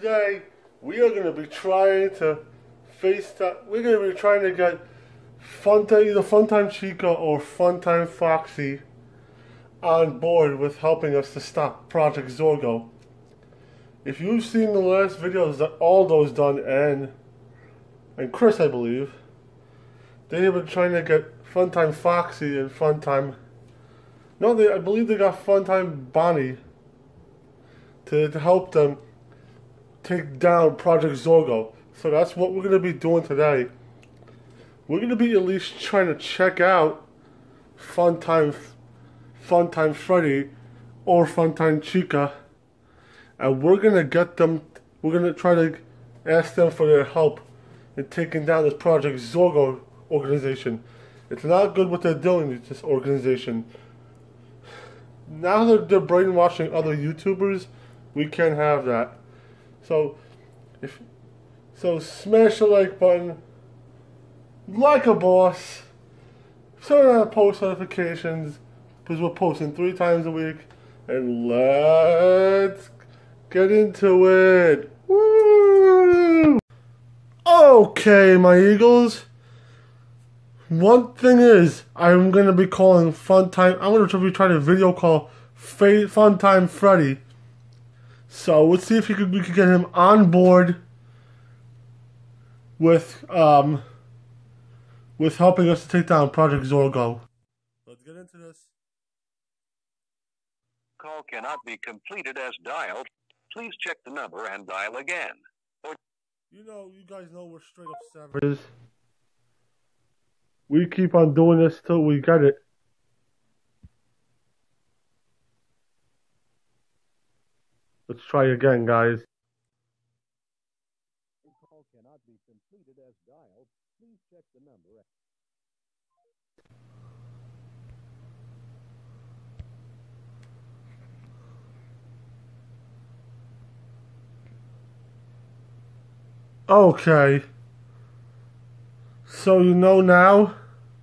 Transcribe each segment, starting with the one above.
today we are going to be trying to we're going to be trying to get either Funtime Chica or Funtime Foxy on board with helping us to stop Project Zorgo. If you've seen the last videos that Aldo's done and Chris, I believe, they have been trying to get Funtime Foxy and Funtime. No, I believe they got Funtime Bonnie to help them take down Project Zorgo. So that's what we're going to be doing today. We're going to be at least trying to check out Funtime Freddy or Funtime Chica, and we're going to get them. We're going to try to ask them for their help in taking down this Project Zorgo organization. It's not good what they're doing with this organization. Now that they're brainwashing other YouTubers, we can't have that. So smash the like button, like a boss, turn on post notifications because we're posting 3 times a week, and let's get into it. Woo! Okay, my Eagles. One thing is, I'm going to be calling Funtime. I'm going to be trying to video call Funtime Freddy. So let's see if we could get him on board with helping us to take down Project Zorgo. Let's get into this. Call cannot be completed as dialed. Please check the number and dial again. You guys know we're straight up savages. We keep on doing this till we get it. Let's try again, guys. Call cannot be completed as dialed. Please check the number. Okay. So now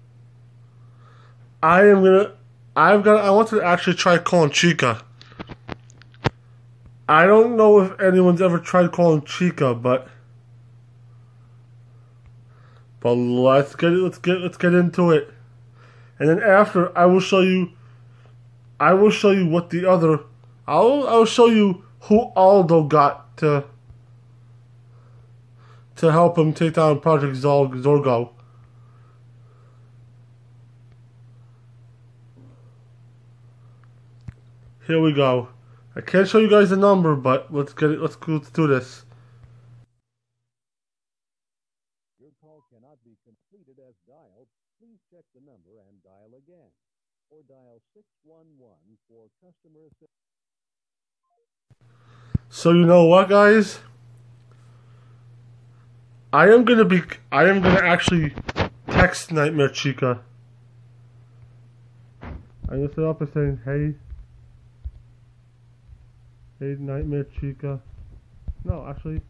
I want to actually try calling Chica. I don't know if anyone's ever tried calling Chica, but let's get into it. And then after I'll show you what the other I'll show you who Aldo got to help him take down Project Zorgo. Here we go. I can't show you guys the number, but let's do this. Your call cannot be completed as dialed. Please check the number and dial again. Or dial 611 for customer assistance. So you know what, guys? I am gonna actually text Nightmare Chica. I'm gonna set up and saying, hey Nightmare Chica. No, actually,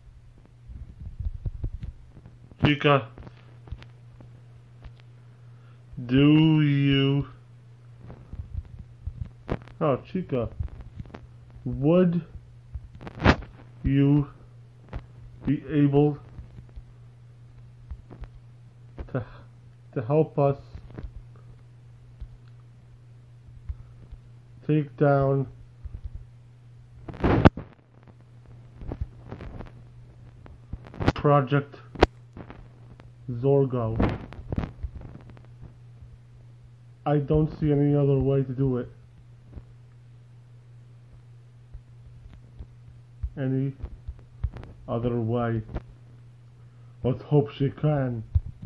Chica, Chica, would you be able to help us take down Project Zorgo? I don't see any other way to do it. Any other way? Let's hope she can.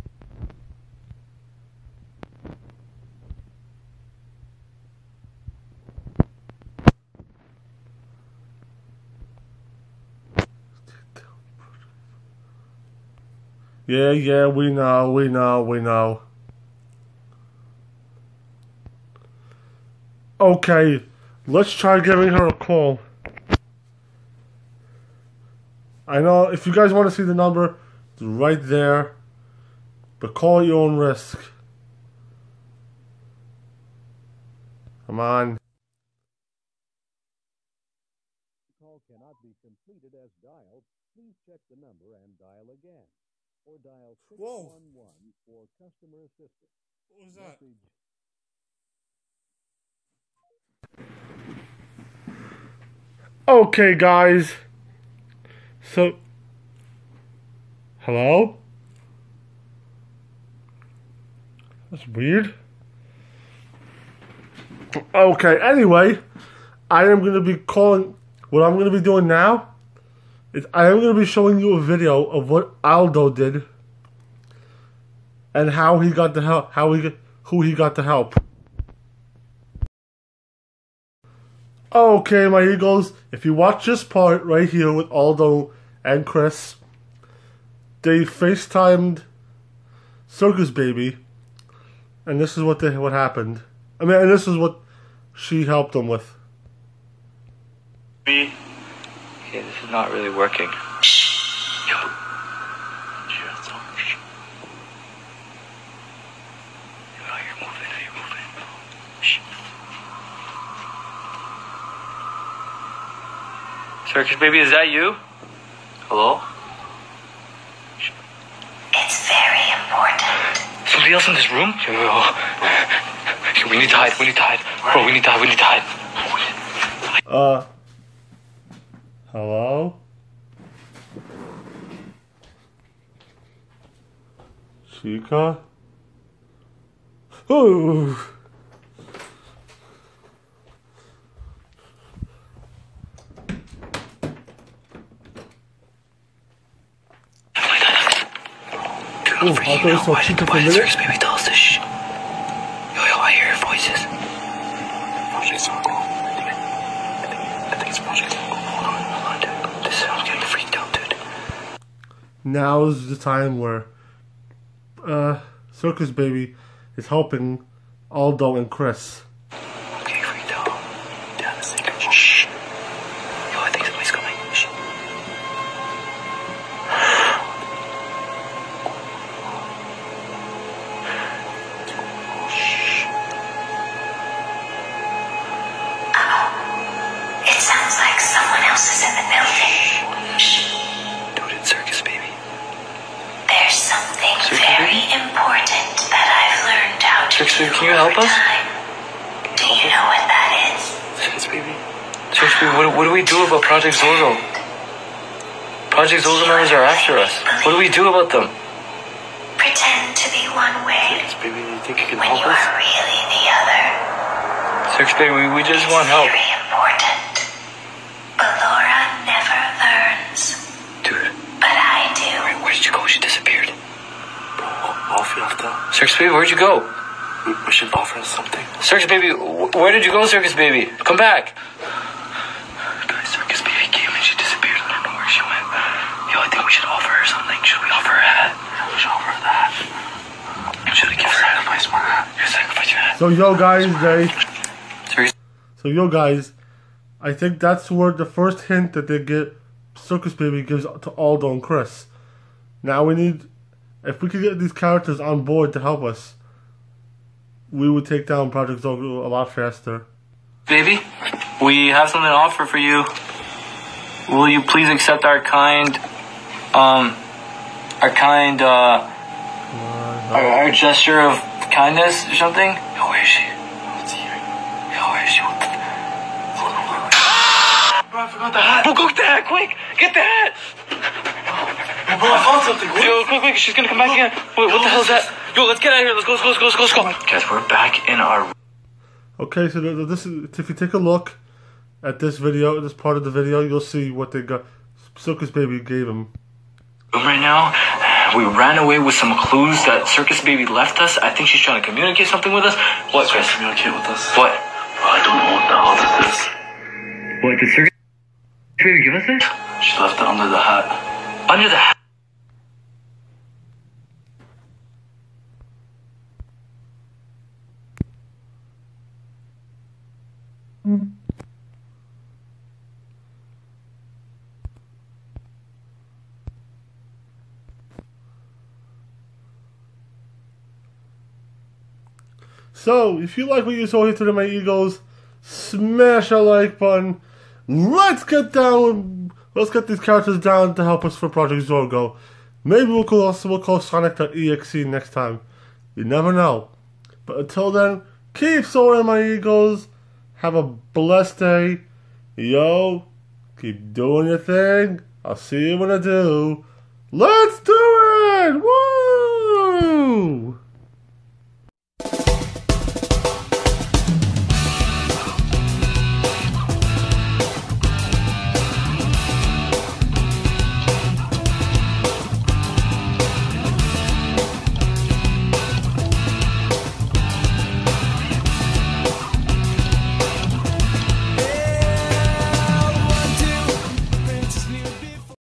Yeah, we know. Okay, let's try giving her a call. I know, if you guys want to see the number, it's right there. But call at your own risk. Come on. Call cannot be completed as dialed. please check the number and dial again. Or dial Whoa. 611 for customer assistance. What was that? Message. Okay, guys. So, hello? That's weird. Okay, anyway, I am going to be calling. What I'm going to be doing now is I am going to be showing you a video of what Aldo did and how he got the help, who he got the help. Okay, my Eagles, if you watch this part right here with Aldo and Chris, they FaceTimed Circus Baby, and this is what happened. I mean, and this is what she helped them with. Okay, this is not really working. Yo. You're moving. Shh. Circus Baby, is that you? Hello? It's very important. Somebody else in this room? Yo, we need to hide. Bro, we need to hide. Hello? Chica? Ooh. Dude, I thought you saw Chica for a minute. Circus Baby, tell us this shit. Yo, I hear your voices. Project Circle. I think it's Project Circle. Hold on, dude. This sounds getting freaked out, dude. Now's the time where Circus Baby is helping Aldo and Chris. I'm getting freaked out. Down a second. Shh. Yo, I think somebody's coming. Shh. It sounds like someone else is in the building. Dude, it's Circus Baby. There's something Circus very Baby? important that I've learned how to Circus do Baby, can you help over us? time. Do you know what that is? Circus Baby. Circus Baby, what do we do about Project Zozo? Project Zozo members are after us. What do we do about them? Pretend to be one way Circus Baby, do you think you can when help you us? are really the other. Circus Baby, we just It's want help. very important. Ballora never learns, Dude, but I do. where did you go? She disappeared. Off you have to. Circus Baby, where'd you go? We should offer us something. Circus Baby, where did you go, Circus Baby? Come back. Guys, Circus Baby came and she disappeared. I don't know where she went. Yo, I think we should offer her something. Should we offer her a hat? We should offer the hat. Should I give her a hat? Sacrifice my hat. You sacrifice your hat. So yo guys, Circus I think that's where the first hint that they get Circus Baby gives to Aldo and Chris. Now we need, if we could get these characters on board to help us, we would take down Project Zozo a lot faster. Baby, we have something to offer for you. Will you please accept our gesture of kindness or something? Yo, where is she? Yo, where is she? What the? Bro, I forgot the hat. Bro, go get the hat, quick! Get the hat! Bro, I found something. Yo, quick, she's gonna come back again. Wait, what the hell is that? Yo, let's get out of here. Let's go. Guys, we're back in our... Okay, so this is, if you take a look at this video, this part of the video, you'll see what they got. Circus Baby gave him. room right now. We ran away with some clues that Circus Baby left us. I think she's trying to communicate something with us. What, Chris? Communicate with us. What? Bro, I don't know what the hell this is. What, did Circus Baby give us this? She left it under the hat. Under the hat? So, if you like what you saw here today, my Eagles, smash a like button. Let's get down Let's get these characters down to help us for Project Zorgo. Maybe we'll call Sonic.exe next time. You never know. But until then, keep soaring, my Eagles. Have a blessed day. Yo, keep doing your thing. I'll see you when I do. Let's do it! Woo!